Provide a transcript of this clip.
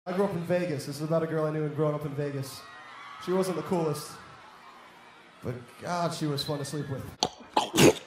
I grew up in Vegas. This is about a girl I knew growing up in Vegas. She wasn't the coolest, but God, she was fun to sleep with.